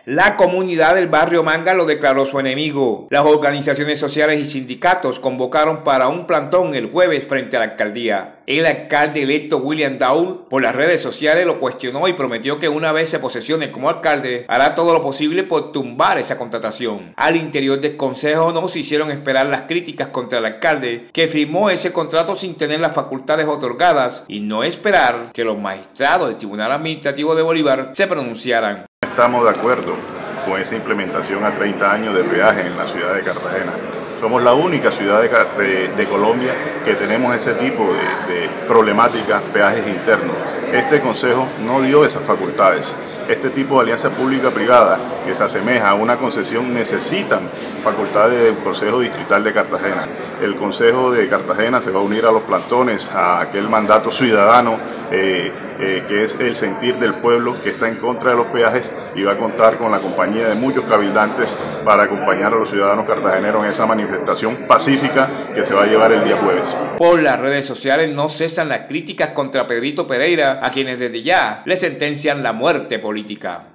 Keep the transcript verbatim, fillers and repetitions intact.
La comunidad del barrio Manga lo declaró su enemigo. Las organizaciones sociales y sindicatos convocaron para un plantón el jueves frente a la alcaldía. El alcalde electo William Daul por las redes sociales lo cuestionó y prometió que una vez se posesione como alcalde hará todo lo posible por tumbar esa contratación. Al interior del consejo no se hicieron esperar las críticas contra el alcalde, que firmó ese contrato sin tener las facultades otorgadas y no esperar que los magistrados del Tribunal Administrativo de Bolívar se pronunciaran. Estamos de acuerdo con esa implementación a treinta años de peaje en la ciudad de Cartagena. Somos la única ciudad de, de, de Colombia que tenemos ese tipo de, de problemáticas, peajes internos. Este consejo no dio esas facultades. Este tipo de alianza pública-privada que se asemeja a una concesión necesitan facultades del Consejo Distrital de Cartagena. El Consejo de Cartagena se va a unir a los plantones, a aquel mandato ciudadano eh, eh, que es el sentir del pueblo que está en contra de los peajes, y va a contar con la compañía de muchos cabildantes para acompañar a los ciudadanos cartageneros en esa manifestación pacífica que se va a llevar el día jueves. Por las redes sociales no cesan las críticas contra Pedrito Pereira, a quienes desde ya le sentencian la muerte política.